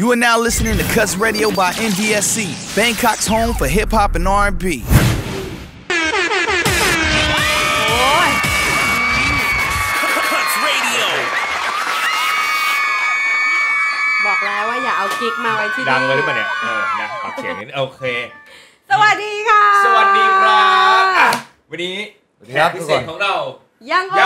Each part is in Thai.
You are now listening to Cuts Radio by NDSC, Bangkok's home for hip hop and R&B. บอกแล้วว่าอย่าเอากิ๊กมาไว้ที่นี่ดังเลยหรือเปล่าเนี่ยนะปรับเสียงนิดโอเคสวัสดีค่ะสวัสดีครับวันนี้แขกพิเศษของเรายังโอ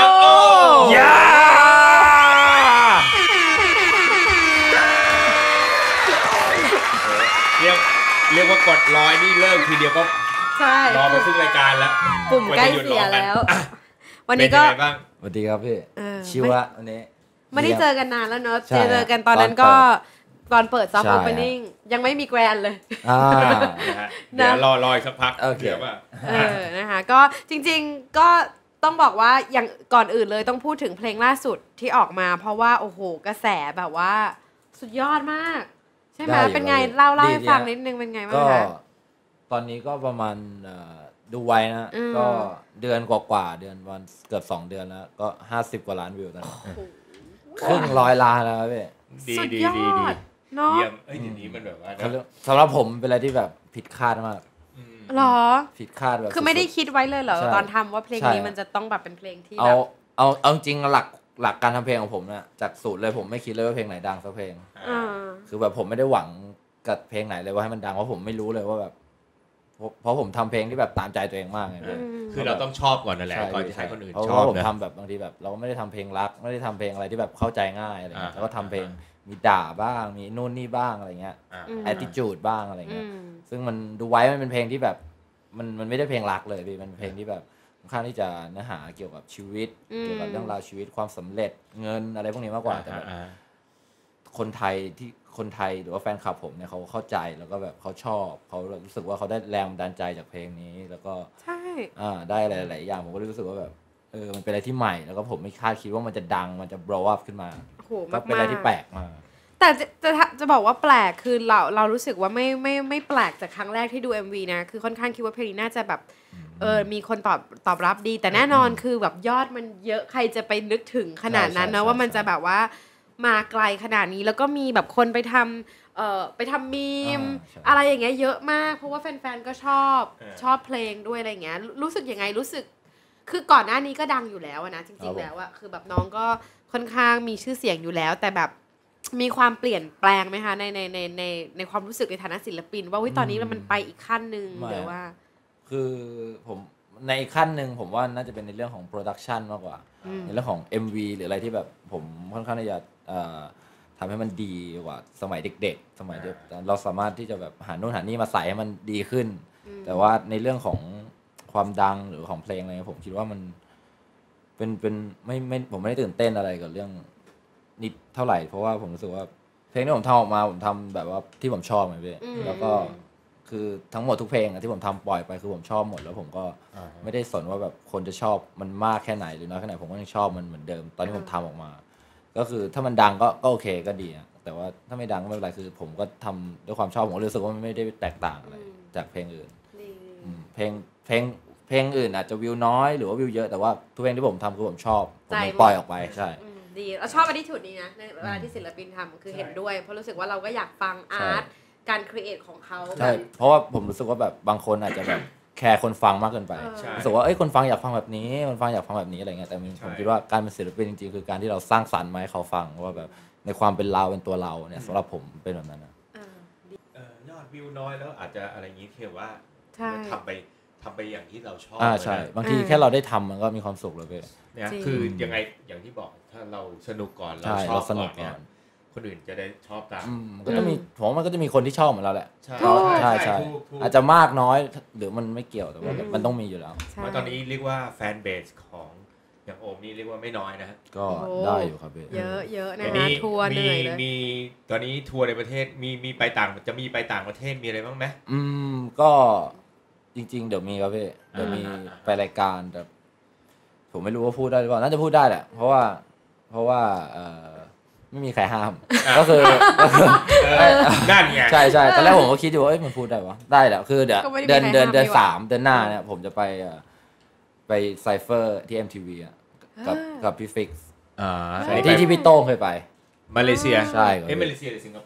เรียกว่ากดร้อยนี่เลิกทีเดียวก็ใช่รอไปครึ่งรายการแล้วปุ่มใกล้เสียแล้ววันนี้ก็สวัสดีครับพี่ชิวะวันนี้ไม่ได้เจอกันนานแล้วเนอะเจอกันตอนนั้นก็ตอนเปิดซอฟต์โอเพนนิ่งยังไม่มีแกรนเลยเดี๋ยวรออีกสักพักเดี๋ยวว่านะคะก็จริงๆก็ต้องบอกว่าอย่างก่อนอื่นเลยต้องพูดถึงเพลงล่าสุดที่ออกมาเพราะว่าโอ้โหกระแสแบบว่าสุดยอดมากใช่ไหมเป็นไงเล่าให้ฟังนิดนึงเป็นไงบ้างคะตอนนี้ก็ประมาณดูไว้นะก็เดือนกว่าเดือนวันเกือบ2 เดือนแล้วก็50 กว่าล้านวิวตอนนี้ครึ่ง100 ล้านแล้วพี่สุดยอดเนาะเยี่ยมทีนี้มันแบบว่าสำหรับผมเป็นอะไรที่แบบผิดคาดมากหรอผิดคาดแบบคือไม่ได้คิดไว้เลยเหรอตอนทำว่าเพลงนี้มันจะต้องแบบเป็นเพลงที่แบบเอาจริงหลักการทำเพลงของผมเนี่ยจากสูตรเลยผมไม่คิดเลยว่าเพลงไหนดังสักเพลงคือแบบผมไม่ได้หวังกับเพลงไหนเลยว่าให้มันดังเพราะผมไม่รู้เลยว่าแบบเพราะผมทำเพลงที่แบบตามใจตัวเองมากไงคือเราต้องชอบก่อนนั่นแหละก่อนจะให้คนอื่นชอบเพราะผมทำแบบบางทีแบบเราก็ไม่ได้ทำเพลงรักไม่ได้ทำเพลงอะไรที่แบบเข้าใจง่ายอะไรแล้วก็ทำเพลงมีด่าบ้างมีนู่นนี่บ้างอะไรเงี้ยattitude บ้างอะไรเงี้ยซึ่งมันดูไว้มันเป็นเพลงที่แบบมันไม่ได้เพลงรักเลยพี่มันเพลงที่แบบค่อนข้างที่จะเนื้อหาเกี่ยวกับชีวิตเกี่ยวกับเรื่องราวชีวิตความสำเร็จเงินอะไรพวกนี้มากกว่าแต่แบบคนไทยหรือว่าแฟนคลับผมเนี่ยเขาเข้าใจแล้วก็แบบเขาชอบเขารู้สึกว่าเขาได้แรงบันดาลใจจากเพลงนี้แล้วก็ใช่ได้หลายๆอย่างผมก็รู้สึกว่าแบบมันเป็นอะไรที่ใหม่แล้วก็ผมไม่คาดคิดว่ามันจะดังมันจะ blow up ขึ้นมาก็เป็นอะไรที่แปลกมากแต่จะบอกว่าแปลกคือเรารู้สึกว่าไม่แปลกจากครั้งแรกที่ดู MV นะคือค่อนข้างคิดว่าเพลงนี้น่าจะแบบมีคนตอบรับดีแต่แน่นอนคือแบบยอดมันเยอะใครจะไปนึกถึงขนาดนั้นนะว่ามันจะแบบว่ามาไกลขนาดนี้แล้วก็มีแบบคนไปทำมีมอะไรอย่างเงี้ยเยอะมากเพราะว่าแฟนๆก็ชอบเพลงด้วยอะไรเงี้ยรู้สึกยังไงรู้สึกคือก่อนหน้านี้ก็ดังอยู่แล้วนะจริงๆแล้วอะคือแบบน้องก็ค่อนข้างมีชื่อเสียงอยู่แล้วแต่แบบมีความเปลี่ยนแปลงไหมคะในความรู้สึกในฐานะศิลปินว่าตอนนี้มันไปอีกขั้นนึงหรือว่าคือผมในอีกขั้นนึงผมว่าน่าจะเป็นในเรื่องของโปรดักชันมากกว่าในเรื่องของ MV หรืออะไรที่แบบผมค่อนข้างที่จะทำให้มันดีกว่าสมัยเด็กๆสมัยเราสามารถที่จะแบบหาโน่นหานี่มาใส่ให้มันดีขึ้นแต่ว่าในเรื่องของความดังหรือของเพลงอะไรผมคิดว่ามันเป็นไม่ผมไม่ได้ตื่นเต้นอะไรกับเรื่องนิดเท่าไหร่เพราะว่าผมรู้สึกว่าเพลงที่ผมทำออกมาผมทำแบบว่าที่ผมชอบไงพี่แล้วก็คือทั้งหมดทุกเพลงที่ผมทำปล่อยไปคือผมชอบหมดแล้วผมก็ไม่ได้สนว่าแบบคนจะชอบมันมากแค่ไหนหรือน้อยแค่ไหนผมก็ยังชอบมันเหมือนเดิมตอนที่ผมทำออกมาก็คือถ้ามันดังก็โอเคก็ดีนะแต่ว่าถ้าไม่ดังก็ไม่เป็นไรคือผมก็ทำด้วยความชอบผมรู้สึกว่ามันไม่ได้แตกต่างอะไรจากเพลงอื่นเพลงอื่นอาจจะวิวน้อยหรือว่าวิวเยอะแต่ว่าทุกเพลงที่ผมทำคือผมชอบผมปล่อยออกไปใช่ดีเราชอบattitudeนี้นะในเวลาที่ศิลปินทำคือเห็นด้วยเพราะรู้สึกว่าเราก็อยากฟังอาร์ตการครีเอทของเขาใช่เพราะว่าผมรู้สึกว่าแบบบางคนอาจจะแบบแคร์คนฟังมากเกินไปรู้สึกว่าคนฟังอยากฟังแบบนี้คนฟังอยากฟังแบบนี้อะไรเงี้ยแต่ผมคิดว่าการเป็นศิลปินจริงๆคือการที่เราสร้างสรรค์มาให้เขาฟังว่าแบบในความเป็นเราเป็นตัวเราเนี่ยสำหรับผมเป็นแบบนั้นนะยอดวิวน้อยแล้วอาจจะอะไรอย่างนี้ที่ว่าทำไปอย่างที่เราชอบใช่บางทีแค่เราได้ทำมันก็มีความสุขเลยเนี่ยคือยังไงอย่างที่บอกถ้าเราสนุกก่อนเราชอบก่อนเนี่ยคนอื่นจะได้ชอบตามก็จะมีผมมันก็จะมีคนที่ชอบเหมือนเราแหละใช่อาจจะมากน้อยหรือมันไม่เกี่ยวแต่ว่ามันต้องมีอยู่แล้วมาตอนนี้เรียกว่าแฟนเบสของอย่างโอมนี่เรียกว่าไม่น้อยนะก็ได้อยู่ครับเยอะนะคะทัวร์เหนื่อยเลยมีตอนนี้ทัวร์ในประเทศมีไปต่างจะมีไปต่างประเทศมีอะไรบ้างไหมก็จริงๆเดี๋ยวมีครับพี่เดี๋ยวมีไปรายการแต่ผมไม่รู้ว่าพูดได้หรือเปล่าน่าจะพูดได้แหละเพราะว่าไม่มีใครห้ามก็คือนั่นไงใช่ตอนแรกผมก็คิดอยู่ว่ามันพูดได้วะได้แหละคือเดี๋ยวเดือน3เดือนหน้าเนี่ยผมจะไปไซเฟอร์ที่ MTV กับพี่ฟิกซ์ที่พี่โต้งเคยไปมาเลเซียใช่มาเลเซียหรือสิงคโปร์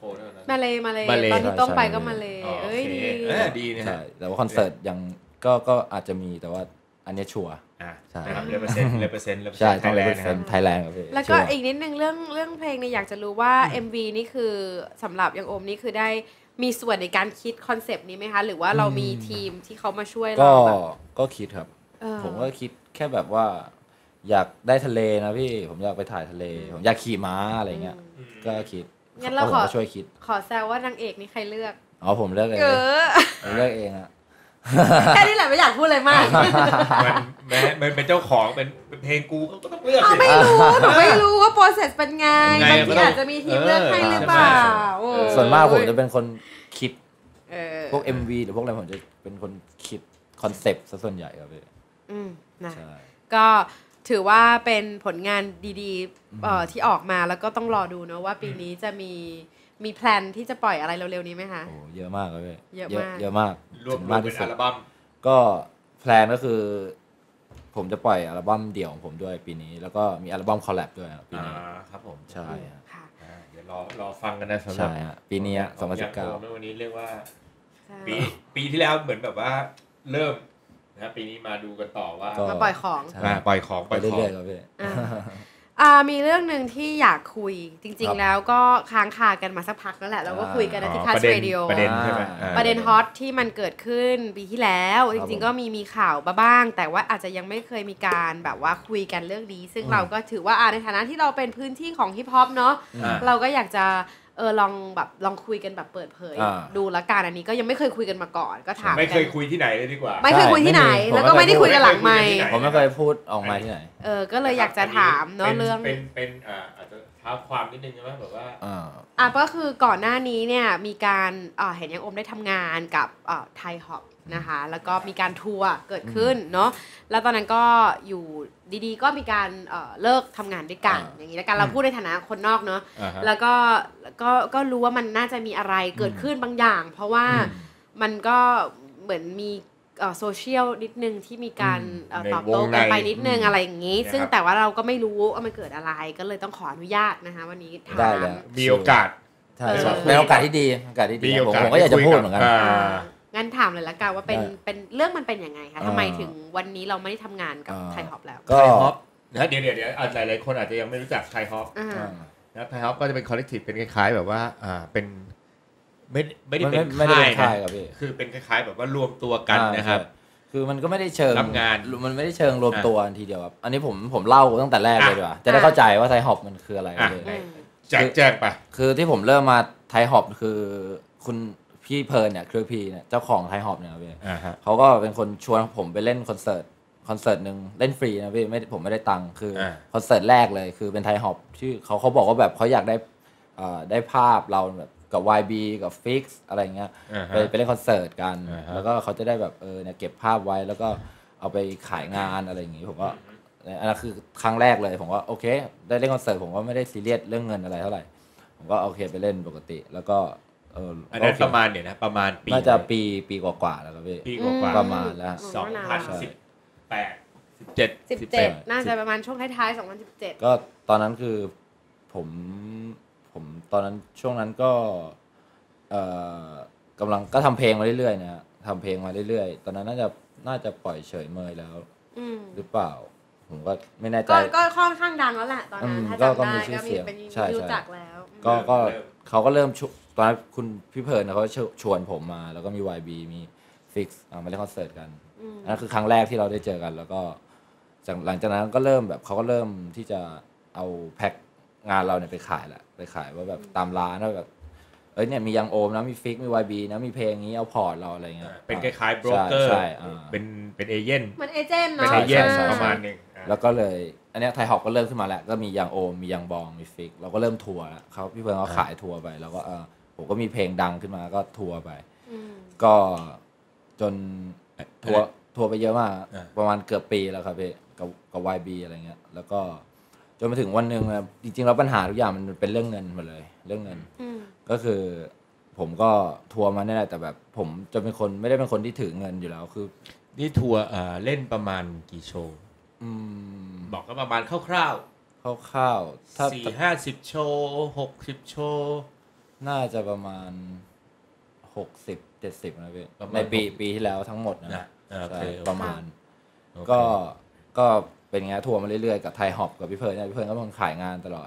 มาเลยตอนที่ต้องไปก็มาเลยเอ้ยดีนะฮะแต่ว่าคอนเสิร์ตยังก็อาจจะมีแต่ว่าอันนี้ชัวร์ใช่ครับ100% ใช่ต้อง100%ไทยแลนด์ครับพี่แล้วก็อีกนิดนึงเรื่องเพลงเนี่ยอยากจะรู้ว่า MV นี่คือสำหรับอย่างโอมนี่คือได้มีส่วนในการคิดคอนเซปต์นี้ไหมคะหรือว่าเรามีทีมที่เขามาช่วยเราก็คิดครับผมก็คิดแค่แบบว่าอยากได้ทะเลนะพี่ผมอยากไปถ่ายทะเลผมอยากขี่ม้าอะไรเงี้ยก็คิดงั้นเราขอช่วยคิดขอแซวว่านางเอกนี่ใครเลือกผมเลือกเองผมเลือกเองอะแค่นี้แหละไม่อยากพูดอะไรมากมันเป็นเจ้าของเป็นเพลงกูก็ต้องเลือกไม่รู้ว่าโปรเซสเป็นไงบางทีอาจจะมีทีมเลือกให้หรือเปล่าส่วนมากผมจะเป็นคนคิดพวก MV หรือพวกอะไรผมจะเป็นคนคิดคอนเซปต์ซะส่วนใหญ่ครับพี่นะก็ถือว่าเป็นผลงานดีๆที่ออกมาแล้วก็ต้องรอดูเนอะว่าปีนี้จะมีแพลนที่จะปล่อยอะไรเร็วๆนี้ไหมคะเยอะมากเลยเยอะมากรวมเป็นอัลบั้มก็แพลนก็คือผมจะปล่อยอัลบั้มเดี่ยวของผมด้วยปีนี้แล้วก็มีอัลบั้มคอลแลบด้วยปีนี้ครับผมใช่ค่ะเดี๋ยวรอฟังกันนะสำหรับปีนี้2019 วันนี้เรียกว่าปีที่แล้วเหมือนแบบว่าเริ่มนะปีนี้มาดูกันต่อว่ามาปล่อยของปล่อยของไปเรื่อยๆครับพี่มีเรื่องหนึ่งที่อยากคุยจริงๆแล้วก็ค้างคากันมาสักพักแล้วแหละเราก็คุยกันที่คัสเรดิโอประเด็นใช่ไหมประเด็นฮอตที่มันเกิดขึ้นปีที่แล้วจริงๆก็มีข่าวบ้างแต่ว่าอาจจะยังไม่เคยมีการแบบว่าคุยกันเรื่องนี้ซึ่งเราก็ถือว่าในฐานะที่เราเป็นพื้นที่ของฮิปฮอปเนาะเราก็อยากจะลองคุยกันแบบเปิดเผยดูละกันอันนี้ก็ยังไม่เคยคุยกันมาก่อนก็ถามไม่เคยคุยที่ไหนเลยดีกว่าไม่เคยคุยที่ไหนแล้วก็ไม่ได้คุยกันหลังไมค์ผมไม่เคยพูดออกมาที่ไหนก็เลยอยากจะถามเนาะเรื่องเป็นอาจจะท้าความนิดนึงใช่ไหมแบบว่าก็คือก่อนหน้านี้เนี่ยมีการเห็นยังอมได้ทำงานกับไทยฮอปนะคะแล้วก็มีการทัวร์เกิดขึ้นเนาะแล้วตอนนั้นก็อยู่ดีๆก็มีการเลิกทำงานด้วยกันอย่างนี้แล้วกันเราพูดในฐานะคนนอกเนาะแล้วก็รู้ว่ามันน่าจะมีอะไรเกิดขึ้นบางอย่างเพราะว่ามันก็เหมือนมีโซเชียลนิดนึงที่มีการตอบโต้กันไปนิดนึงอะไรอย่างนี้ซึ่งแต่ว่าเราก็ไม่รู้ว่ามันเกิดอะไรก็เลยต้องขออนุญาตนะคะวันนี้ถามมีโอกาสเป็นโอกาสที่ดีผมก็อยากจะพูดเหมือนกันงั้นถามเลยละกันว่าเป็นเรื่องมันเป็นยังไงคะทำไมถึงวันนี้เราไม่ได้ทำงานกับไทยฮอปแล้วไทยฮอปนะเดี๋ยวหลายคนอาจจะยังไม่รู้จักไทยฮอปนะไทยฮอปก็จะเป็นคอลเลกทีฟเป็นคล้ายๆแบบว่าเป็นไม่ได้เป็นค่ายนะคือเป็นคล้ายๆแบบว่ารวมตัวกันนะครับคือมันก็ไม่ได้เชิงรับงานมันไม่ได้เชิงรวมตัวทีเดียวครับอันนี้ผมเล่าตั้งแต่แรกเลยดีกว่าจะได้เข้าใจว่าไทยฮอปมันคืออะไรแจ้งไปคือที่ผมเริ่มมาไทยฮอปคือคุณพี่เพิร์นเนี่ยคือพี่เนี่ยเจ้าของไทยฮอปเนี่ยพี่เขาก็เป็นคนชวนผมไปเล่นคอนเสิร์ตนึงเล่นฟรีนะพี่ผมไม่ได้ตังค์คือคอนเสิร์ตแรกเลยคือเป็นไทยฮอปชื่อเขาบอกว่าแบบเขาอยากได้ภาพเราแบบกับ YB กับ Fix อะไรเงี้ยไปเล่นคอนเสิร์ตกันแล้วก็เขาจะได้แบบเนี่ยเก็บภาพไว้แล้วก็เอาไปขายงานอะไรอย่างงี้ผมก็อันนั้นคือครั้งแรกเลยผมก็โอเคได้เล่นคอนเสิร์ตผมก็ไม่ได้ซีเรียสเรื่องเงินอะไรเท่าไหร่ผมก็โอเคไปเล่นปกติแล้วก็อันนั้นประมาณเนี่ยนะประมาณปีน่าจะปีกว่าๆแล้วครับพี่ปีกว่าประมาณแล้ว 2017น่าจะประมาณช่วงท้ายๆ2017 ก็ตอนนั้นคือผมตอนนั้นช่วงนั้นก็กำลังก็ทำเพลงมาเรื่อยๆนะฮะทำเพลงมาเรื่อยๆตอนนั้นน่าจะปล่อยเฉยเมยแล้วหรือเปล่าผมก็ไม่แน่ใจก็ค่อนข้างดังแล้วแหละตอนนั้นถ้าจำได้ก็มีเป็นรู้จักแล้วก็เขาก็เริ่มตอนนั้นคุณพี่เพิร์นเขาชวนผมมาแล้วก็มี YB มี Fix มาเล่นคอนเสิร์ตกันนั่นคือครั้งแรกที่เราได้เจอกันแล้วก็หลังจากนั้นก็เริ่มแบบเขาก็เริ่มที่จะเอาแพ็คงานเราเนี่ยไปขายว่าแบบตามร้านว่าแบบเนี่ยมียังโอมนะมีฟิกมี YB นะมีเพลงนี้เอาพอร์ตเราอะไรเงี้ยเป็นคล้ายๆโบรกเกอร์เป็นเอเจนต์เหมือนเอเจนต์เนาะเป็นเอเจนต์ประมาณนึงแล้วก็เลยอันนี้ไทยฮอปก็เริ่มขึ้นมาแล้วก็มียังโอมมียังบองมีฟิกเราก็เริ่มทัวร์แล้วเขาพี่เพิ่งเขาขายทัวร์ไปแล้วก็ผมก็มีเพลงดังขึ้นมาก็ทัวร์ไปก็จนทัวร์ไปเยอะมากประมาณเกือบปีแล้วครับพี่กับ YB อะไรเงี้ยแล้วก็จนมาถึงวันนึงนะจริงๆแล้วปัญหาทุกอย่างมันเป็นเรื่องเงินหมดเลยเรื่องเงินก็คือผมก็ทัวร์มาเนี่ยแหละแต่แบบผมจะเป็นคนไม่ได้เป็นคนที่ถือเงินอยู่แล้วคือนี่ทัวร์เล่นประมาณกี่โชว์บอกก็ประมาณคร่าวๆถ้า 40-50 โชว์60 โชว์น่าจะประมาณ60-70นะพี่ในปีที่แล้วทั้งหมดนะประมาณก็เป็นไงทัวร์มาเรื่อยๆกับไทยฮอปกับพี่เพิร์นพี่เพิร์นก็มันขายงานตลอด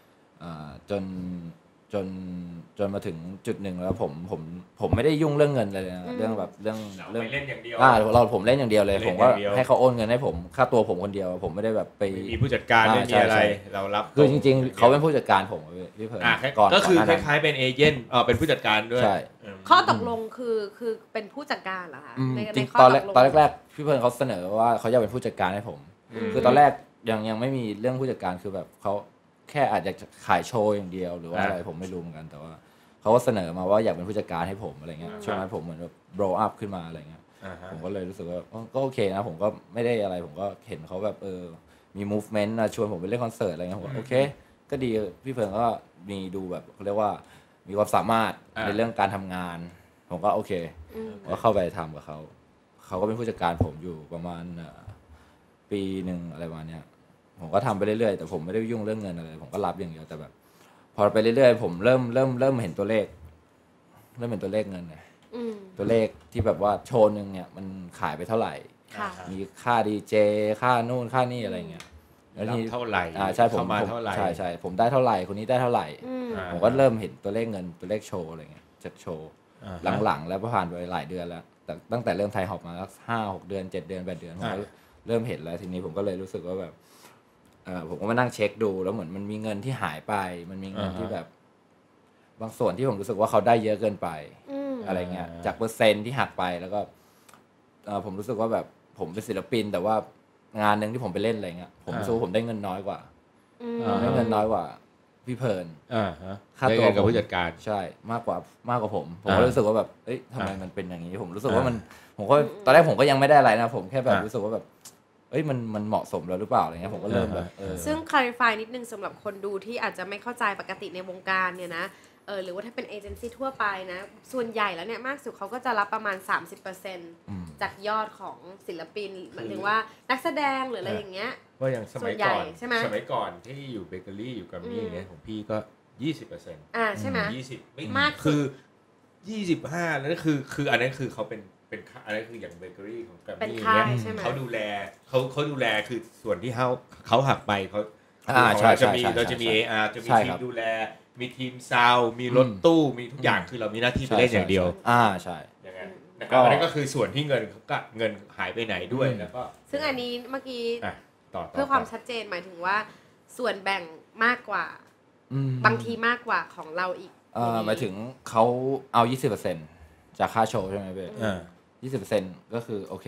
จนมาถึงจุดหนึ่งแล้วผมไม่ได้ยุ่งเรื่องเงินเลยนะเรื่องแบบเรื่องเล่นอย่างเดียวผมเล่นอย่างเดียวเลยผมก็ให้เขาโอนเงินให้ผมค่าตัวผมคนเดียวผมไม่ได้แบบไปมีผู้จัดการไม่มีอะไรเรารับคือจริงๆเขาเป็นผู้จัดการผมพี่เพิร์นก็คือคล้ายๆเป็นเอเจนต์เป็นผู้จัดการด้วยใช่ข้อตกลงคือเป็นผู้จัดการเหรอคะในข้อตอนแรกพี่เพิร์นเขาเสนอว่าเขาอยากเป็นผู้จัดการให้ผมคือตอนแรกยังไม่มีเรื่องผู้จัดการคือแบบเขาแค่อาจจะขายโชว์อย่างเดียวหรือว่าอะไรผมไม่รู้เหมือนกันแต่ว่าเขาก็เสนอมาว่าอยากเป็นผู้จัดการให้ผมอะไรเงี้ยช่วงนั้นผมเหมือนแบบ blow up ขึ้นมาอะไรเงี้ยผมก็เลยรู้สึกว่าก็โอเคนะผมก็ไม่ได้อะไรผมก็เห็นเขาแบบมี movement นะชวนผมไปเล่นคอนเสิร์ตอะไรเงี้ยผมโอเคก็ดีพี่เพิร์นก็มีดูแบบเขาเรียกว่ามีความสามารถในเรื่องการทำงานผมก็โอเคก็เข้าไปทำกับเขาก็เป็นผู้จัดการผมอยู่ประมาณปีหนึ่งอะไรประมาณเนี้ยผมก็ทำไปเรื่อยๆแต่ผมไม่ได้ยุ่งเรื่องเงินอะไรผมก็รับอย่างเดียวแต่แบบพอไปเรื่อยๆผมเริ่มเห็นตัวเลขเริ่มเห็นตัวเลขเงินเนี่ยตัวเลขที่แบบว่าโชว์นึงเนี่ยมันขายไปเท่าไหร่มีค่าดีเจค่านู่นค่านี่อะไรเงี้ยแล้วนี่เท่าไหร่ใช่ผมใช่ผมได้เท่าไหร่คนนี้ได้เท่าไหร่ผมก็เริ่มเห็นตัวเลขเงินตัวเลขโชว์อะไรเงี้ยจากโชว์หลังๆแล้วผ่านไปหลายเดือนแล้วแต่ตั้งแต่เริ่มไทยฮอปมาสัก5-6 เดือน7 เดือน8 เดือนผมก็เริ่มเห็นแล้วทีนี้ผมก็เลยรู้สึกว่าแบบผมก็มานั่งเช็คดูแล้วเหมือนมันมีเงินที่หายไปมันมีเงินที่แบบบางส่วนที่ผมรู้สึกว่าเขาได้เยอะเกินไปอะไรเงี้ยจากเปอร์เซ็นต์ที่หักไปแล้วก็ผมรู้สึกว่าแบบผมเป็นศิลปินแต่ว่างานนึงที่ผมไปเล่นอะไรเงี้ยผมรู้สึกว่าผมได้เงินน้อยกว่าได้เงินน้อยกว่าพี่เพิร์นค่าตัวกับผู้จัดการใช่มากกว่าผมก็รู้สึกว่าแบบเอ้ยทำไมมันเป็นอย่างนี้ผมรู้สึกว่าผมก็ตอนแรกผมก็ยังไม่ได้อะไรนะผมแค่แบบรู้สึกว่าแบบมันเหมาะสมแล้วหรือเปล่าอะไรเงี้ยผมก็เริ่มแบบซึ่ง clarify นิดนึงสำหรับคนดูที่อาจจะไม่เข้าใจปกติในวงการเนี่ยนะหรือว่าถ้าเป็นเอเจนซี่ทั่วไปนะส่วนใหญ่แล้วเนี่ยมากสุดเขาก็จะรับประมาณ 30% จากยอดของศิลปินหมายถึงว่านักแสดงหรืออะไรอย่างเงี้ยว่าอย่างสมัยก่อนใช่ไหมสมัยก่อนที่อยู่เบเกอรี่อยู่กับมี่อย่างเงี้ยของพี่ก็ 20% ใช่ไหม 20ไม่มากคือ25แล้วคืออันนั้นคือเขาเป็นอะไรคืออย่างเบเกอรี่ของกัมมี่อย่างเงี้ยเขาดูแลคือส่วนที่เขาหักไปเขาเราจะมี AR จะมีทีมดูแลมีทีมซาวมีรถตู้มีทุกอย่างคือเรามีหน้าที่ไปเล่นอย่างเดียวใช่อย่างนั้นนะครับอันนี้ก็คือส่วนที่เงินหายไปไหนด้วยแล้วก็ซึ่งอันนี้เมื่อกี้เพื่อความชัดเจนหมายถึงว่าส่วนแบ่งมากกว่าบางทีมากกว่าของเราอีกหมายถึงเขาเอา 20% จากค่าโชว์ใช่ไหมเบ้20% ก็คือโอเค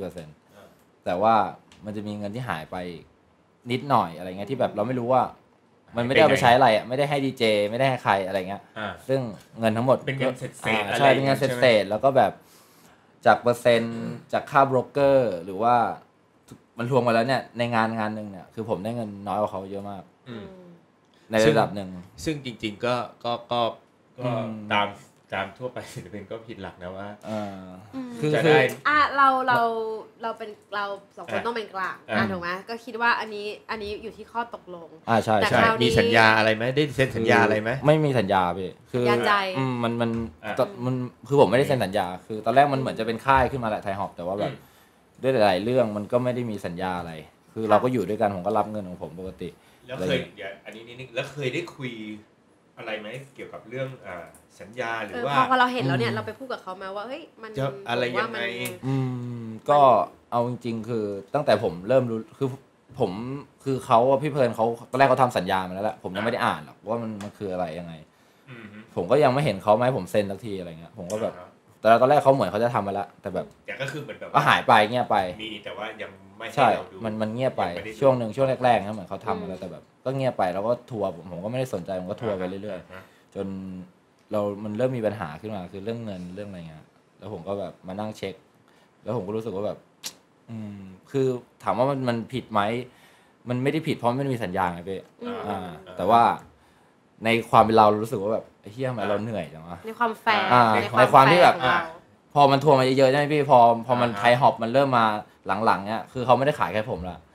20% แต่ว่ามันจะมีเงินที่หายไปนิดหน่อยอะไรเงี้ยที่แบบเราไม่รู้ว่ามันไม่ได้เอาไปใช้อะไรอ่ะไม่ได้ให้ดีเจไม่ได้ให้ใครอะไรเงี้ยซึ่งเงินทั้งหมดเป็นเงินเศษใช่เป็นเงินเศษแล้วก็แบบจากเปอร์เซ็นต์จากค่าโบรกเกอร์หรือว่ามันรวมมาแล้วเนี่ยในงานนึงเนี่ยคือผมได้เงินน้อยกว่าเขาเยอะมากในระดับหนึ่งซึ่งจริงๆก็ตามทั่วไปศิลปินก็ผิดหลักนะว่าคือได้เราเป็นเราสองคนต้องเป็นกลางถูกไหมก็คิดว่าอันนี้อยู่ที่ข้อตกลงใช่มีสัญญาอะไรไหมได้เซ็นสัญญาอะไรไหมไม่มีสัญญาพี่คือยาใจมันคือผมไม่ได้เซ็นสัญญาคือตอนแรกมันเหมือนจะเป็นค่ายขึ้นมาแหละไทยฮอปแต่ว่าแบบด้วยหลายๆเรื่องมันก็ไม่ได้มีสัญญาอะไรคือเราก็อยู่ด้วยกันผมก็รับเงินของผมปกติแล้วเคยอันนี้นิดแล้วเคยได้คุยอะไรไหมเกี่ยวกับเรื่องสัญญาหรือว่าพอเราเห็นแล้วเนี่ยเราไปพูดกับเขามาว่าเฮ้ยมันอะไรยังไงก็เอาจริงๆคือตั้งแต่ผมเริ่มรู้คือเขาพี่เพิร์นเขาตอนแรกเขาทำสัญญามาแล้วแหละผมยังไม่ได้อ่านหรอกว่ามันคืออะไรยังไงผมก็ยังไม่เห็นเขาไหมผมเซ็นสักทีอะไรเงี้ยผมก็แบบแต่ตอนแรกเขาเหมือนเขาจะทำมาแล้วแต่แบบก็คือเหมือนแบบก็หายไปเงียบไปมีแต่ว่ายังไม่ให้เราดูมันเงียบไปช่วงแรกๆนะเหมือนเขาทำมาแล้วแต่แบบก็เงียบไปแล้วก็ทัวร์ผมก็ไม่ได้สนใจผมก็ทัวร์ไปเรื่อยๆจนมันเริ่มมีปัญหาขึ้นมาคือเรื่องเงินเรื่องอะไรเงี้ยแล้วผมก็แบบมานั่งเช็คแล้วผมก็รู้สึกว่าแบบคือถามว่ามันผิดไหมมันไม่ได้ผิดเพราะไม่มีสัญญาไงพี่แต่ว่าในความเป็นเรารู้สึกว่าแบบไอ้เหี้ยทำไมเราเหนื่อยจังวะในความแฟร์ในความที่แบบพอมันทัวร์มาเยอะๆใช่ไหมพี่พอมันไทยฮอปมันเริ่มมาหลังๆเนี้ยคือเขาไม่ได้ขายแค่ผมละ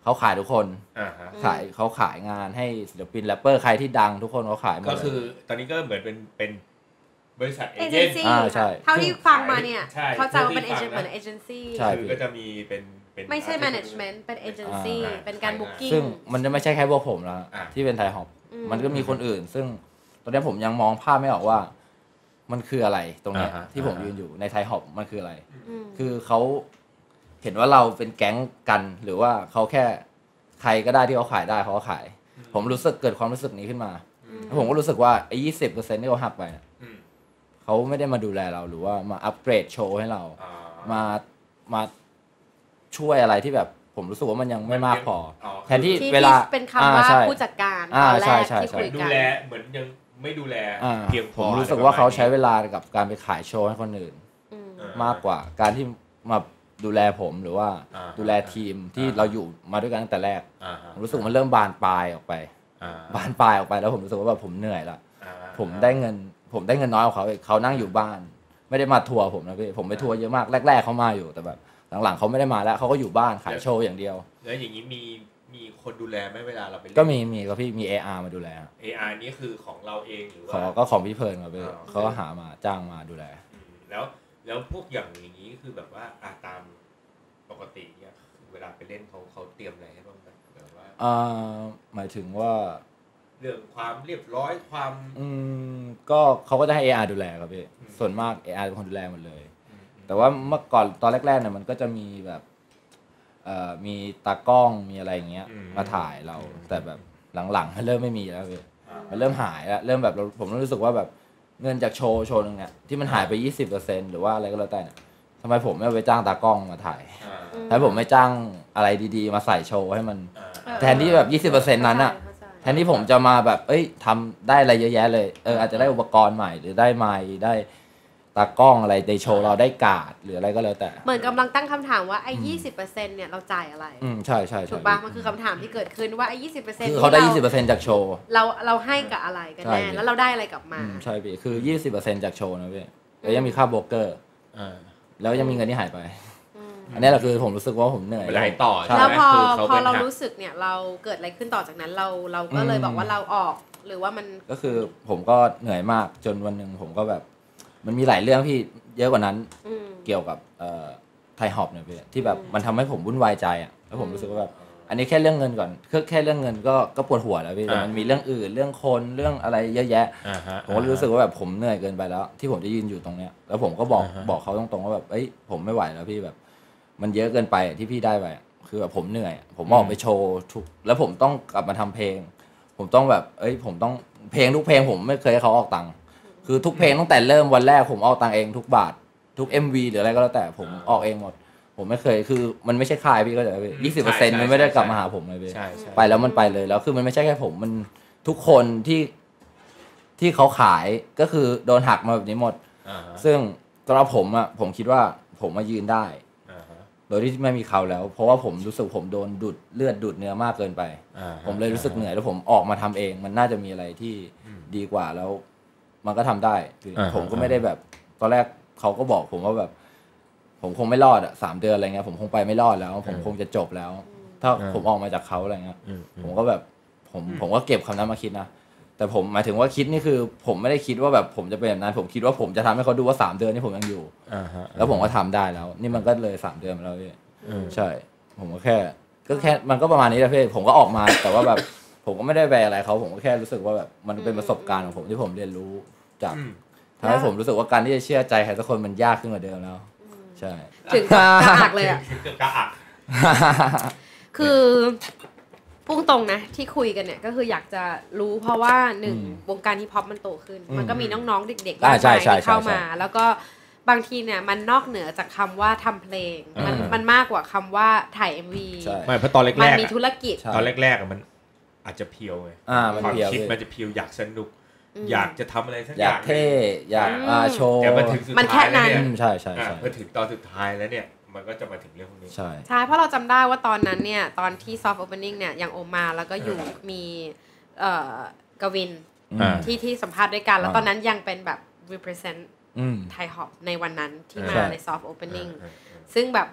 เขาขายทุกคนเขาขายงานให้ศิลปินแรปเปอร์ใครที่ดังทุกคนเขาขายหมดก็คือตอนนี้ก็เหมือนเป็นบริษัทเอเจนซี่ใช่เท่าที่ฟังมาเนี่ยเขาจะเป็นเอเจนต์เหมือนเอเจนซี่คือก็จะมีเป็นไม่ใช่ management เป็นเอเจนซี่เป็นการบุ๊กกิ้งซึ่งมันจะไม่ใช่แค่พวกผมแล้วที่เป็นไทยฮอปมันก็มีคนอื่นซึ่งตอนนี้ผมยังมองภาพไม่ออกว่ามันคืออะไรตรงนี้ที่ผมยืนอยู่ในไทยฮอปมันคืออะไรคือเขาเห็นว่าเราเป็นแก๊งกันหรือว่าเขาแค่ใครก็ได้ที่เขาขายได้เขาก็ขายผมรู้สึกเกิดความรู้สึกนี้ขึ้นมาแล้วผมก็รู้สึกว่าไอ้20%ที่เขาหักไปเขาไม่ได้มาดูแลเราหรือว่ามาอัปเกรดโชว์ให้เรามาช่วยอะไรที่แบบผมรู้สึกว่ามันยังไม่มากพอแทนที่เวลาเป็นคำว่าผู้จัดการตอนแรกที่คุยกันดูแลเหมือนยังไม่ดูแลเพียงพอผมรู้สึกว่าเขาใช้เวลากับการไปขายโชว์ให้คนอื่นมากกว่าการที่มาดูแลผมหรือว่าดูแลทีมที่เราอยู่มาด้วยกันตั้งแต่แรกผมรู้สึกมันเริ่มบานปลายออกไปแล้วผมรู้สึกว่าแบบผมเหนื่อยละผมได้เงินน้อยกว่าเขานั่งอยู่บ้านไม่ได้มาทัวร์ผมนะพี่ผมไปทัวร์เยอะมากแรกๆเขามาอยู่แต่แบบหลังๆเขาไม่ได้มาแล้วเขาก็อยู่บ้านขายโชว์อย่างเดียวแล้วอย่างนี้มีคนดูแลไหมเวลาเราไปก็มีครับพี่มี AR มาดูแล AR นี่คือของเราเองหรือว่าก็ของพี่เพิร์นครับพี่เขาก็หามาจ้างมาดูแลแล้วพวกอย่างนี้คือแบบว่าตามปกติเนี่ยเวลาไปเล่นเขาเตรียมอะไรให้บ้างแบบว่าหมายถึงว่าเรื่องความเรียบร้อยความก็เขาก็จะให้ AR ดูแลครับพี่ส่วนมาก AR เป็นคนดูแลหมดเลยแต่ว่าเมื่อก่อนตอนแรกๆเนี่ยมันก็จะมีแบบมีตากล้องมีอะไรอย่างเงี้ยมาถ่ายเราแต่แบบหลังๆมันเริ่มไม่มีแล้วพี่มันเริ่มหายแล้วเริ่มแบบผมรู้สึกว่าแบบเงินจากโชว์นึงเนี่ยที่มันหายไป 20% หรือว่าอะไรก็แล้วแต่เนี่ยทำไมผมไม่ไปจ้างตากล้องมาถ่ายถ้าผมไม่จ้างอะไรดีๆมาใส่โชว์ให้มันแทนที่แบบ 20% นั้นอะแทนที่ผมจะมาแบบทำได้อะไรเยอะแยะเลยอาจจะได้อุปกรณ์ใหม่หรือได้ไมค์ได้ตากล้องอะไรในโชว์เราได้การ์ดหรืออะไรก็แล้วแต่เหมือนกำลังตั้งคำถามว่าไอ้ 20% เนี่ยเราจ่ายอะไรใช่ถูกป่ะมันคือคำถามที่เกิดขึ้นว่าไอ้ 20% คือเขาได้ 20% จากโชว์เราให้กับอะไรกันแน่แล้วเราได้อะไรกลับมาใช่พี่คือ 20% จากโชว์นะพี่แล้วยังมีค่าโบรกเกอร์แล้วยังมีเงินที่หายไปอันนี้แหละคือผมรู้สึกว่าผมเหนื่อยไหลต่อแล้วพอเรารู้สึกเนี่ยเราเกิดอะไรขึ้นต่อจากนั้นเราก็เลยบอกว่าเราออกหรือว่ามันก็คือผมก็เหนื่อยมากจนวันนึงผมก็แบบมันมีหลายเรื่องที่เยอะกว่านั้นเกี่ยวกับไทยฮอปเนี่ยพี่ที่แบบมันทำให้ผมวุ่นวายใจอ่ะแล้วผมรู้สึกว่าแบบอันนี้แค่เรื่องเงินก่อนแค่เรื่องเงินก็ปวดหัวแล้วพี่แต่มันมีเรื่องอื่นเรื่องคนเรื่องอะไรเยอะแยะผมก็รู้สึกว่าแบบผมเหนื่อยเกินไปแล้วที่ผมจะยืนอยู่ตรงเนี้ยแล้วผมก็บอกเขาตรงๆว่าแบบผมไม่ไหวแล้วพี่แบบมันเยอะเกินไปที่พี่ได้ไปคือแบบผมเหนื่อยผมออกไปโชว์ทุกแล้วผมต้องกลับมาทำเพลงผมต้องแบบผมต้องเพลงทุกเพลงผมไม่เคยให้เขาออกตังค์คือทุกเพลงตั้งแต่เริ่มวันแรกผมออกตังค์เองทุกบาททุก MV หรืออะไรก็แล้วแต่ผมออกเองหมดผมไม่เคยคือมันไม่ใช่ค่ายพี่ก็จะพี่20% มันไม่ได้กลับมาหาผมเลยพี่ไปแล้วมันไปเลยแล้วคือมันไม่ใช่แค่ผมมันทุกคนที่เขาขายก็คือโดนหักมาแบบนี้หมดซึ่งสำหรับผมผมคิดว่าผมมายืนได้โดยที่ไม่มีเขาแล้วเพราะว่าผมรู้สึกผมโดนดูดเลือดดูดเนื้อมากเกินไปผมเลยรู้สึกเหนื่อยแล้วผมออกมาทำเองมันน่าจะมีอะไรที่ดีกว่าแล้วมันก็ทำได้ผมก็ไม่ได้แบบตอนแรกเขาก็บอกผมว่าแบบผมคงไม่รอด3 เดือนอะไรเงี้ยผมคงไปไม่รอดแล้วผมคงจะจบแล้วถ้าผมออกมาจากเขาอะไรเงี้ยผมก็แบบผมก็เก็บคำนั้นมาคิดนะแต่ผมหมายถึงว่าคิดนี่คือผมไม่ได้คิดว่าแบบผมจะเป็นแบบนั้นผมคิดว่าผมจะทำให้เขาดูว่า3 เดือนนี่ผมยังอยู่แล้วผมก็ทำได้แล้วนี่มันก็เลย3 เดือนแล้วพี่ใช่ผมก็แค่มันก็ประมาณนี้แหละพี่ผมก็ออกมาแต่ว่าแบบผมก็ไม่ได้แบอะไรเขาผมก็แค่รู้สึกว่าแบบมันเป็นประสบการณ์ของผมที่ผมเรียนรู้จากทำให้ผมรู้สึกว่าการที่จะเชื่อใจใครสักคนมันยากขึ้นกว่าเดิมแล้วใช่ถึงกระอักเลยอ่ะถึงกระอักคือพุ่งตรงนะที่คุยกันเนี่ยก็คืออยากจะรู้เพราะว่า1วงการฮิปฮอปมันโตขึ้นมันก็มีน้องๆเด็กๆที่เข้ามาแล้วก็บางทีเนี่ยมันนอกเหนือจากคำว่าทำเพลงมันมากกว่าคำว่าถ่าย MV ไม่เพราะตอนแรกๆมันมีธุรกิจตอนแรกๆมันอาจจะเพียวไงความคิดมันจะเพียวอยากสนุกอยากจะทำอะไรสักอย่างอยากเท่อยากโชว์แต่มาถึงสุดท้ายแล้วเนี่ยใช่มาถึงตอนสุดท้ายแล้วเนี่ยมันก็จะมาถึงเรื่องพวกนี้ใช่เพราะเราจำได้ว่าตอนนั้นเนี่ยตอนที่ soft opening เนี่ยยังโอมาแล้วก็อยู่มีกวินที่สัมภาษณ์ด้วยกันแล้วตอนนั้นยังเป็นแบบ represent ไทยฮอปในวันนั้นที่มาใน soft opening ซึ่งแบบ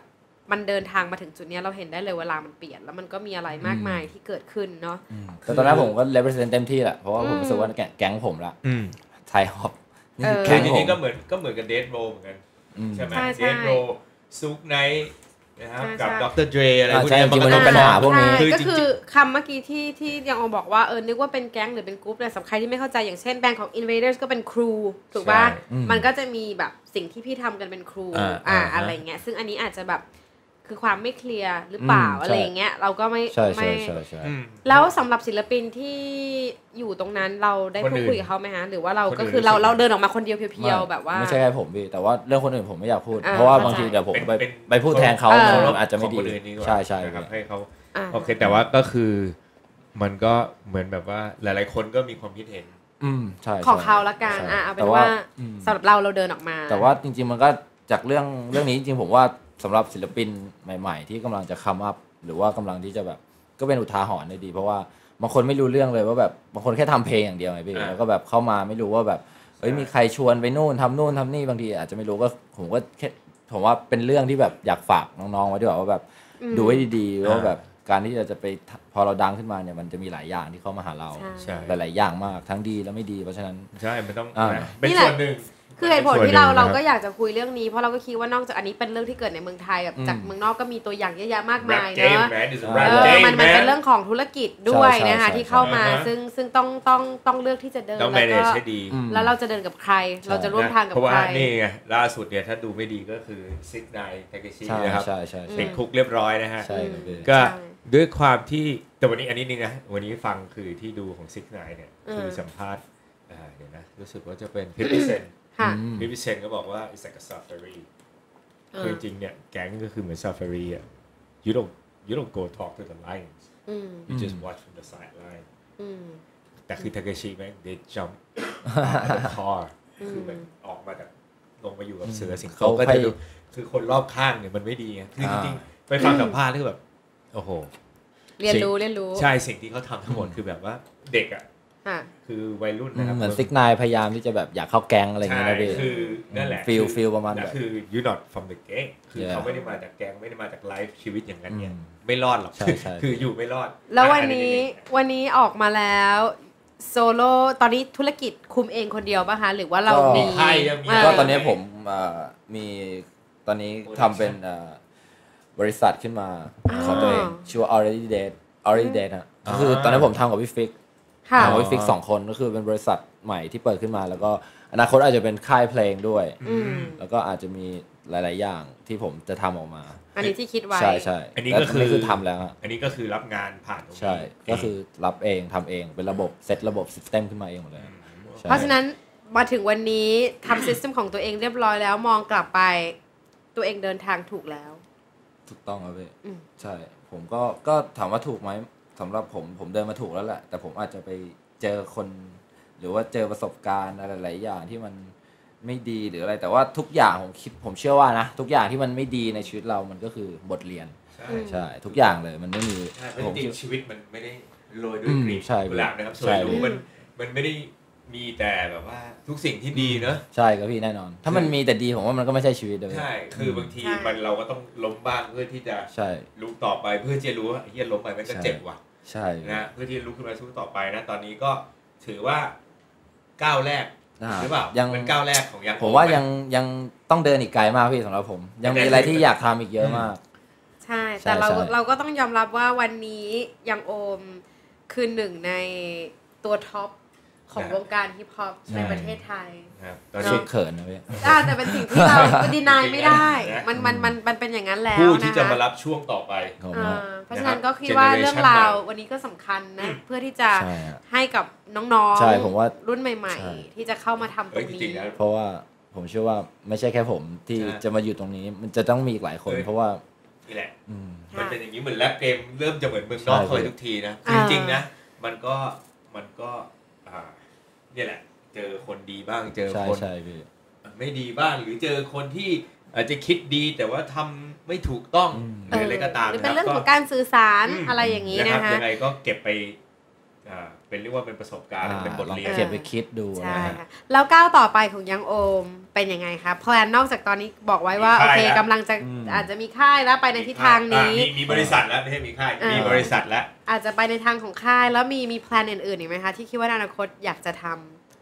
มันเดินทางมาถึงจุดนี้เราเห็นได้เลยเวลามันเปลี่ยนแล้วมันก็มีอะไรมากมายที่เกิดขึ้นเนาะแต่ตอนนั้นผมก็ represent เต็มที่แหละเพราะว่าผมรู้สึกว่าแก๊งผมละไทยฮอปคือจริงๆก็เหมือนกับเดธโรเหมือนกันใช่ไหมเดธโรซุกไนท์นะครับกับดรเดรอะไรพวกนี้มันเป็นปัญหาพวกนี้ก็คือคำเมื่อกี้ที่ยังเอาบอกว่านึกว่าเป็นแก๊งหรือเป็นกรุ๊ปเนี่ยสำหรับใครที่ไม่เข้าใจอย่างเช่นแบงค์ของ Invaders ก็เป็นครูถูกป่ะมันก็จะมีแบบสิ่งที่พี่ทำกันเป็นครูอะไรเงี้ยซึ่งอันนี้อาจจะแบบคือความไม่เคลียร์หรือเปล่าอะไรอย่างเงี้ยเราก็ไม่แล้วสำหรับศิลปินที่อยู่ตรงนั้นเราได้พูดคุยกับเขาไหมฮะหรือว่าเราก็คือเราเดินออกมาคนเดียวเพียวๆแบบว่าไม่ใช่แค่ผมพี่แต่ว่าเรื่องคนอื่นผมไม่อยากพูดเพราะว่าบางทีเดี๋ยวผมไปพูดแทนเขาอาจจะไม่ดีใช่ครับให้เขาโอเคแต่ว่าก็คือมันก็เหมือนแบบว่าหลายๆคนก็มีความคิดเห็นใช่ของเขาละกันเอาเป็นว่าสำหรับเราเดินออกมาแต่ว่าจริงๆมันก็จากเรื่องนี้จริงๆผมว่าสำหรับศิลปินใหม่ๆที่กำลังจะคัมอัพหรือว่ากำลังที่จะแบบก็เป็นอุทาหรณ์ได้ดีเพราะว่าบางคนไม่รู้เรื่องเลยว่าแบบบางคนแค่ทำเพลงอย่างเดียวไงพี่แล้วก็แบบเข้ามาไม่รู้ว่าแบบมีใครชวนไปนู่นทำนี่บางทีอาจจะไม่รู้ก็ผมว่าเป็นเรื่องที่แบบอยากฝากน้องๆไว้ด้วยว่าแบบดูให้ดีๆว่าแบบการที่จะไปพอเราดังขึ้นมาเนี่ยมันจะมีหลายอย่างที่เข้ามาหาเราหลายๆอย่างมากทั้งดีและไม่ดีเพราะฉะนั้นใช่มันต้องเป็นส่วนหนึ่งคือเหตุผลที่เราก็อยากจะคุยเรื่องนี้เพราะเราก็คิดว่านอกจากอันนี้เป็นเรื่องที่เกิดในเมืองไทยแบบจากเมืองนอกก็มีตัวอย่างเยอะแยะมากมายเนอะมันเป็นเรื่องของธุรกิจด้วยนะคะที่เข้ามาซึ่งต้องเลือกที่จะเดินแล้วเราจะเดินกับใครเราจะร่วมทางกับใครเพราะว่านี่ไงล่าสุดเนี่ยถ้าดูไม่ดีก็คือซิกไนท์ทาเกชินะครับติดคุกเรียบร้อยนะฮะก็ด้วยความที่แต่วันนี้อันนี้นึงนะวันนี้ฟังคือที่ดูของซิกไนท์เนี่ยคือสัมภาษณ์เดี๋ยวนะรู้สึกว่าจะเป็น50%พี่พิเชนก็บอกว่า it's like a safari คือจริงเนี่ยแก๊งก็คือเหมือน safari อ่ะ you don't go talk to the lions you just watch from the sideline แต่คือทาเกชิแม่ง they jump out of the car คือมันออกมาจากลงมาอยู่กับเสือสิงโตก็จะดูคือคนรอบข้างเนี่ยมันไม่ดีไงคือจริงๆไปฟังสัมภาษณ์แล้วแบบโอ้โหเรียนรู้ใช่สิ่งที่เขาทำทั้งหมดคือแบบว่าเด็กอ่ะคือวัยรุ่นนะครับเหมือนซิกนายพยายามที่จะแบบอยากเข้าแก๊งอะไรอย่างเงี้ยนะพี่คือนั่นแหละฟีลประมาณแบบคือ you not from the gang คือเขาไม่ได้มาจากแก๊งไม่ได้มาจากไลฟ์ชีวิตอย่างนั้นเนี่ยไม่รอดหรอกคืออยู่ไม่รอดแล้ววันนี้ออกมาแล้วโซโล่ตอนนี้ธุรกิจคุมเองคนเดียวป่ะคะหรือว่าเรามีก็ตอนนี้ผมมีตอนนี้ทำเป็นบริษัทขึ้นมาของตัวเองชื่อว่า already dead ฮะก็คือตอนนั้นผมทำกับพี่ฟิกเอาไว้ฟิก2คนก็คือเป็นบริษัทใหม่ที่เปิดขึ้นมาแล้วก็อนาคตอาจจะเป็นค่ายเพลงด้วยแล้วก็อาจจะมีหลายๆอย่างที่ผมจะทำออกมาอันนี้ที่คิดไว้ใช่อันนี้ก็คือทำแล้วอันนี้ก็คือรับงานผ่านตรงนี้ใช่ก็คือรับเองทำเองเป็นระบบเซตระบบซิสเต็มขึ้นมาเองหมดเลยเพราะฉะนั้นมาถึงวันนี้ทำซิสเต็มของตัวเองเรียบร้อยแล้วมองกลับไปตัวเองเดินทางถูกแล้วถูกต้องครับพี่ใช่ผมก็ถามว่าถูกไหมสำหรับผมเดินมาถูกแล้วแหละแต่ผมอาจจะไปเจอคนหรือว่าเจอประสบการณ์อะไรหลายอย่างที่มันไม่ดีหรืออะไรแต่ว่าทุกอย่างผมเชื่อว่านะทุกอย่างที่มันไม่ดีในชีวิตเรามันก็คือบทเรียนใช่ทุกอย่างเลยมันไม่มีผมจริงชีวิตมันไม่ได้โรยด้วยกลีบกุหลาบนะครับส่วนรู้มันไม่ได้มีแต่แบบว่าทุกสิ่งที่ดีเนอะใช่ครับพี่แน่นอนถ้ามันมีแต่ดีผมว่ามันก็ไม่ใช่ชีวิตเลยใช่คือบางทีเราก็ต้องล้มบ้างเพื่อที่จะลุกต่อไปเพื่อจะรู้ว่าเฮียล้มไปมันก็เจ็บว่ะใช่นะเพื่อที่ลุกขึ้นมาสู้ต่อไปนะตอนนี้ก็ถือว่าก้าวแรกหรือเปล่ายังเป็นก้าวแรกของยังผมว่ายังต้องเดินอีกไกลมากพี่สำหรับผมยังมีอะไรที่อยากทำอีกเยอะมากใช่แต่เราก็ต้องยอมรับว่าวันนี้ยังโอมคือหนึ่งในตัวท็อปของวงการฮิปฮอปในประเทศไทยตอนนี้เขินนะพี่แต่เป็นสิ่งที่เราดีนายไม่ได้มันเป็นอย่างนั้นแล้วนะผู้ที่จะมารับช่วงต่อไปเพราะฉะนั้นก็คิดว่าเรื่องราววันนี้ก็สำคัญนะเพื่อที่จะให้กับน้องๆรุ่นใหม่ๆที่จะเข้ามาทำตรงนี้เพราะว่าผมเชื่อว่าไม่ใช่แค่ผมที่จะมาอยู่ตรงนี้มันจะต้องมีอีกหลายคนเพราะว่านี่แหละมันเป็นอย่างนี้เหมือนแรปเกมเริ่มจะเหมือนเมืองนอกเคยทุกทีนะจริงๆนะมันก็เนี่ยแหละเจอคนดีบ้างเจอคนไม่ดีบ้างหรือเจอคนที่อาจจะคิดดีแต่ว่าทำไม่ถูกต้องหรืออะไรก็ตามเป็นเรื่องของการสื่อสารอะไรอย่างนี้นะคะยังไงก็เก็บไปเป็นเรียกว่าเป็นประสบการณ์เป็นบทเรียนเก็บไปคิดดูใช่ค่ะแล้วก้าวต่อไปของยังโอมเป็นยังไงคะแพลนนอกจากตอนนี้บอกไว้ว่าโอเคกำลังจะอาจจะมีค่ายแล้วไปในทิศทางนี้มีบริษัทแล้วไม่ใช่มีค่ายมีบริษัทแล้วอาจจะไปในทางของค่ายแล้วมีแพลนอื่นๆอีกไหมคะที่คิดว่าในอนาคตอยากจะท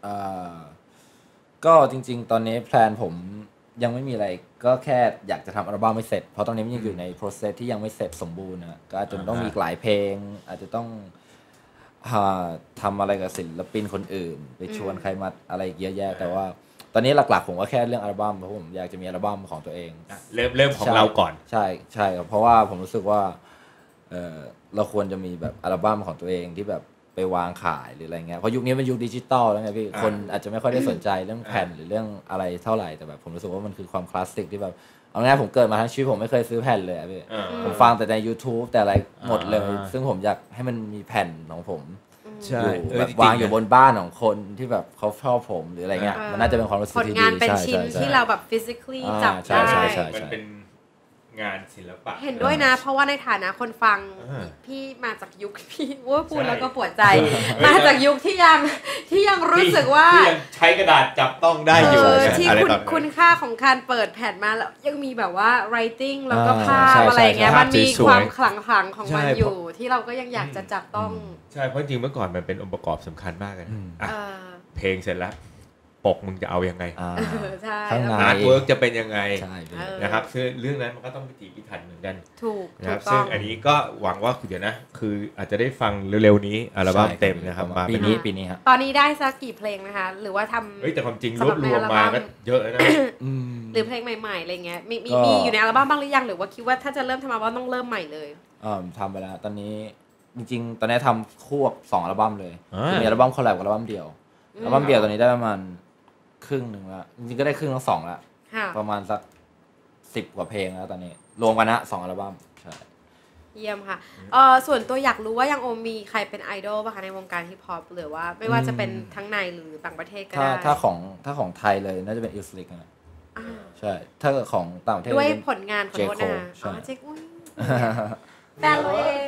ำก็จริงๆตอนนี้แพลนผมยังไม่มีอะไรก็แค่อยากจะทำอัลบั้มไม่เสร็จเพราะตอนนี้มันยังอยู่ใน process ที่ยังไม่เสร็จสมบูรณ์นะก็อาจจะต้องมีหลายเพลงอาจจะต้องทำอะไรกับศิลปินคนอื่นไปชวนใครมาอะไรเยอะแยะแต่ว่าตอนนี้หลักๆผมก็แค่เรื่องอัลบั้มเพราะผมอยากจะมีอัลบั้มของตัวเองเริ่มของเราก่อนใช่ใช่ครับเพราะว่าผมรู้สึกว่าเราควรจะมีแบบอัลบั้มของตัวเองที่แบบไปวางขายหรืออะไรเงี้ยเพราะยุคนี้เป็นยุคดิจิตอลแล้วไงพี่คนอาจจะไม่ค่อยได้สนใจเรื่องแผ่นหรือเรื่องอะไรเท่าไหร่แต่แบบผมรู้สึกว่ามันคือความคลาสสิกที่แบบเอาง่ายผมเกิดมาทั้งชีวิตผมไม่เคยซื้อแผ่นเลยพี่ผมฟังแต่ใน YouTube แต่อะไรหมดเลยซึ่งผมอยากให้มันมีแผ่นของผมอยู่แบบวางอยู่บนบ้านของคนที่แบบเขาชอบผมหรืออะไรเงี้ยมันน่าจะเป็นความรู้สึกที่ดีผลงานเป็นชิ้นที่เราแบบ physically จับได้มันเป็นงานศิลปะเห็นด้วยนะเพราะว่าในฐานะคนฟังพี่มาจากยุคพี่ว่าพูดแล้วก็ปวดใจมาจากยุคที่ยังรู้สึกว่ายังใช้กระดาษจับต้องได้อยู่ที่คุณค่าของการเปิดแผ่นมาแล้วยังมีแบบว่า writing แล้วก็ภาพอะไรเงี้ยมันมีความขลังของมันอยู่ที่เราก็ยังอยากจะจับต้องใช่เพราะจริงเมื่อก่อนมันเป็นองค์ประกอบสำคัญมากเลยเพลงเสร็จแล้วปกมึงจะเอายังไงข้างในอาร์ตเวิร์กจะเป็นยังไงนะครับซึ่งเรื่องนั้นมันก็ต้องพิถีพิถันเหมือนกันถูกนะครับซึ่งอันนี้ก็หวังว่าเดี๋ยวนะคืออาจจะได้ฟังเร็วๆนี้อัลบั้มเต็มนะครับมาปีนี้ครับตอนนี้ได้สักกี่เพลงนะคะหรือว่าทำแต่ความจริงรวบรวมมาก็เยอะนะหรือเพลงใหม่ๆอะไรเงี้ยมีอยู่ในอัลบั้มบ้างหรือยังหรือว่าคิดว่าถ้าจะเริ่มทำอัลบั้มต้องเริ่มใหม่เลยทำไปแล้วตอนนี้จริงๆตอนนี้ทำควบ2อัลบั้มเลยมีอัลบั้มคอลแลบกับอัลบั้มเดี่ยวอัลบั้มเดี่ยวตอนนี้ได้ประมาณครึ่งหนึ่งแล้วจริงๆก็ได้ครึ่งทั้ง2แล้วประมาณสัก10 กว่าเพลงแล้วตอนนี้รวมกันนะ2อัลบั้มใช่เยี่ยมค่ะส่วนตัวอยากรู้ว่ายังโอมมีใครเป็นไอดอลป่ะคะในวงการฮิปฮอปหรือว่าไม่ว่าจะเป็นทั้งในหรือต่างประเทศก็ได้ถ้าของไทยเลยน่าจะเป็นอิลสลิกนะใช่ถ้าของต่างประเทศด้วยผลงานของโคนาเจ๊กุ้ยแฟนเราเอง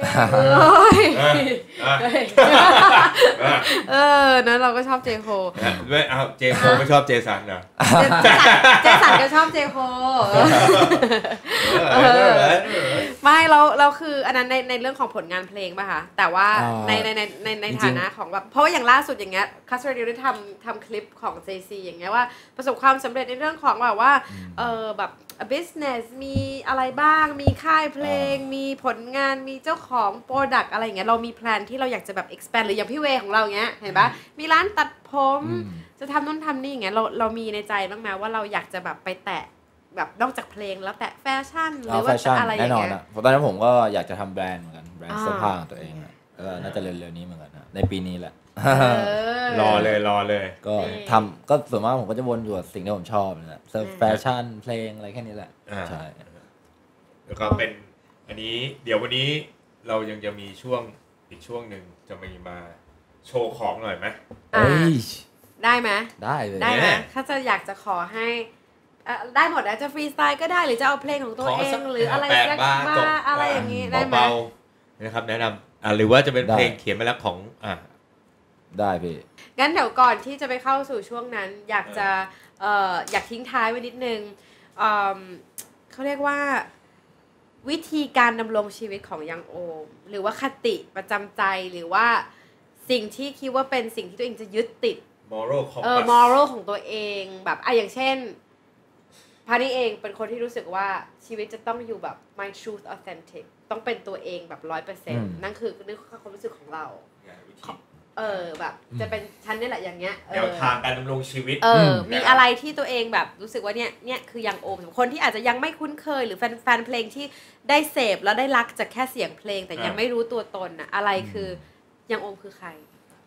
นั้นเราก็ชอบเจโคไม่เอาเจโคไม่ชอบเจสันเหรอเจสันก็ชอบเจโคไม่เราคืออันนั้นในเรื่องของผลงานเพลงป่ะคะแต่ว่าในฐานะของแบบเพราะว่าอย่างล่าสุดอย่างเงี้ยคัสเรดิโอได้ทำคลิปของ JC อย่างเงี้ยว่าประสบความสำเร็จในเรื่องของแบบว่าแบบbusiness มีอะไรบ้างมีค่ายเพลงมีผลงานมีเจ้าของ product อะไรอย่างเงี้ยเรามีแพลนที่เราอยากจะแบบ expand หรืออย่างพี่เวของเราเงี้ยเห็นปะมีร้านตัดผมจะทำนู่นทำนี่อย่างเงี้ยเรามีในใจบ้างไหมว่าเราอยากจะแบบไปแตะแบบนอกจากเพลงแล้วแตะแฟชั่นหรือว่าอะไรอย่างเงี้ยแน่นอนเพราะตอนนั้นผมก็อยากจะทำแบรนด์เหมือนกันแบรนด์เสื้อผ้าของตัวเองน่าจะเร็วๆนี้เหมือนกันนะในปีนี้แหละรอเลยก็ทำก็ส่วนมากผมก็จะวนอยู่กับสิ่งที่ผมชอบนี่แหละแฟชั่นเพลงอะไรแค่นี้แหละใช่แล้วก็เป็นอันนี้เดี๋ยววันนี้เรายังจะมีช่วงอีกช่วงหนึ่งจะมาโชว์ของหน่อยไหมได้ไหมได้เลยได้ไหมถ้าจะอยากจะขอให้ได้หมดนะจะฟรีสไตล์ก็ได้หรือจะเอาเพลงของตัวเองหรืออะไรสักบ้าอะไรอย่างนี้ได้ไหมนะครับแนะนำหรือว่าจะเป็นเพลงเขียนมาแล้วของได้พี่งั้นเดี๋ยวก่อนที่จะไปเข้าสู่ช่วงนั้นอยากทิ้งท้ายไว้นิดนึงเขาเรียกว่าวิธีการดำรงชีวิตของยังโอมหรือว่าคติประจำใจหรือว่าสิ่งที่คิดว่าเป็นสิ่งที่ตัวเองจะยึดติด moral ของตัวเองแบบอย่างเช่นพานี่เองเป็นคนที่รู้สึกว่าชีวิตจะต้องอยู่แบบ my truth authentic ต้องเป็นตัวเองแบบ 100% นั่นคือความรู้สึกของเราแบบจะเป็นฉันนี่แหละอย่างเงี้ยแนวทางการดำรงชีวิตมีอะไรที่ตัวเองแบบรู้สึกว่าเนี่ยคือยังโอมคนที่อาจจะยังไม่คุ้นเคยหรือแฟนเพลงที่ได้เสพแล้วได้รักจากแค่เสียงเพลงแต่ยังไม่รู้ตัวตนอะอะไรคือยังโอมคือใคร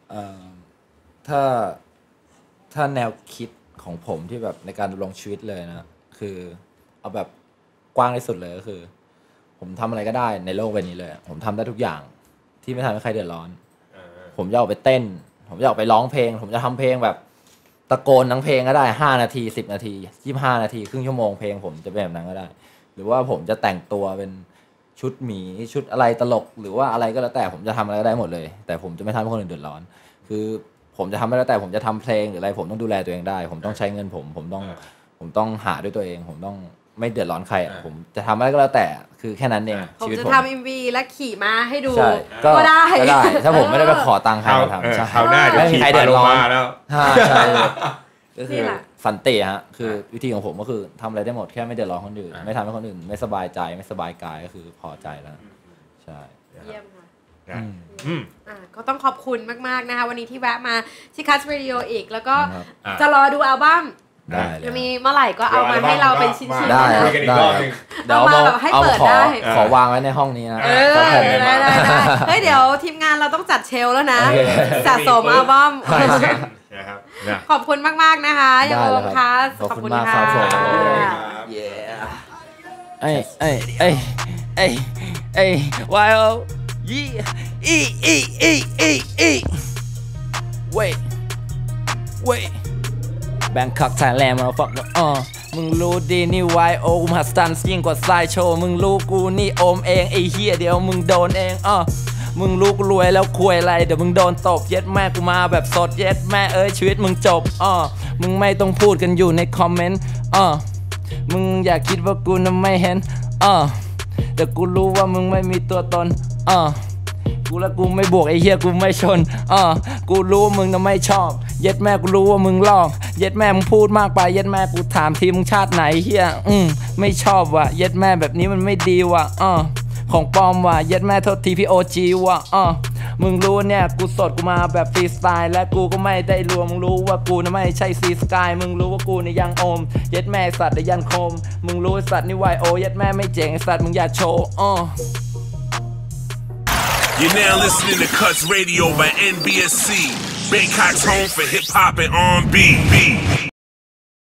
ถ้าแนวคิดของผมที่แบบในการดำรงชีวิตเลยนะคือเอาแบบกว้างที่สุดเลยก็คือผมทำอะไรก็ได้ในโลกใบนี้เลยผมทำได้ทุกอย่างที่ไม่ทำให้ใครเดือดร้อนผมจะออกไปเต้นผมจะออกไปร้องเพลงผมจะทำเพลงแบบตะโกนทั้งเพลงก็ได้5 นาที10 นาที25 นาทีครึ่งชั่วโมงเพลงผมจะเป็นแบบนั้นก็ได้หรือว่าผมจะแต่งตัวเป็นชุดหมีชุดอะไรตลกหรือว่าอะไรก็แล้วแต่ผมจะทำอะไรก็ได้หมดเลยแต่ผมจะไม่ทำให้คนอื่นเดือดร้อนคือผมจะทำอะไรแต่ผมจะทำเพลงหรืออะไรผมต้องดูแลตัวเองได้ผมต้องใช้เงินผมต้องหาด้วยตัวเองผมต้องไม่เดือดร้อนใครผมจะทำอะไรก็แล้วแต่คือแค่นั้นเองผมจะทำ MV และขี่ม้าให้ดูก็ได้ถ้าผมไม่ได้ไปขอตังค์ใครมาทำใช่เขาหน้าไม่มีใครเดือดร้อนแล้วใช่ก็คือสันติฮะคือวิธีของผมก็คือทำอะไรได้หมดแค่ไม่เดือดร้อนคนอื่นไม่ทำให้คนอื่นไม่สบายใจไม่สบายกายก็คือพอใจแล้วใช่เยี่ยมค่ะก็ต้องขอบคุณมากๆนะคะวันนี้ที่แวะมาที่คัสเรดิโออีกแล้วก็จะรอดูอัลบั้มจะมีเมื่อไหร่ก็เอามาให้เราเป็นชิ้นๆได้เดี๋ยวมาแบบให้เปิดได้ขอวางไว้ในห้องนี้นะได้เฮ้ยเดี๋ยวทีมงานเราต้องจัดเชลแล้วนะสะสมอัลบั้มขอบคุณมากๆนะคะยังโอมค่ะขอบคุณค่ะ wait Bangkok Thailand มาฟังมึงรู้ดีนี่ YO มหัศจรรย์ยิ่งกว่าไซโชว์มึงรู้กูนี่โอมเองไอ้เหี้ยเดี๋ยวมึงโดนเองมึงรู้กูรวยแล้วคุยอะไรเดี๋ยวมึงโดนตบเย็ดแม่กูมาแบบสดเย็ดแม่ชีวิตมึงจบมึงไม่ต้องพูดกันอยู่ในคอมเมนต์มึงอย่าคิดว่ากูน่ะไม่เห็นแต่กูรู้ว่ามึงไม่มีตัวตนกูและกูไม่บวกไอ้เหี้ยกูไม่ชนกูรู้มึงน่ะไม่ชอบเย็ดแม่กูรู้ว่ามึงลอกเย็ดแม่มึงพูดมากไปเย็ดแม่กูถามทีมึงชาติไหนเหี้ยไม่ชอบว่ะเย็ดแม่แบบนี้มันไม่ดีว่ะของปลอมว่ะเย็ดแม่โทษทีพี่โอจีว่ะมึงรู้เนี่ยกูสดกูมาแบบฟรีสไตล์และกูก็ไม่ได้รวมมึงรู้ว่ากูน่ะไม่ใช่ซีสกายมึงรู้ว่ากูนี่ยังโอมเย็ดแม่สัตว์ได้ยันโคมมึงรู้สัตว์นี่ YO เย็ดแม่ไม่เจ๋งไอ้สัตว์มึงอย่าโชว์ You're now listening to Cuts Radio by NBSC, Bangkok's home for hip hop and R&B.